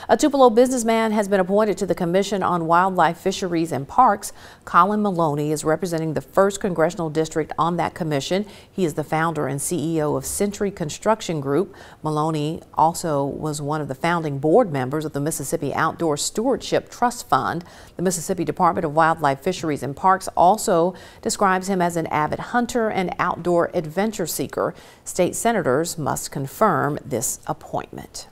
A Tupelo businessman has been appointed to the Commission on Wildlife, Fisheries, and Parks. Colin Maloney is representing the 1st Congressional District on that commission. He is the founder and CEO of Century Construction Group. Maloney also was one of the founding board members of the Mississippi Outdoor Stewardship Trust Fund. The Mississippi Department of Wildlife, Fisheries, and Parks also describes him as an avid hunter and outdoor adventure seeker. State senators must confirm this appointment.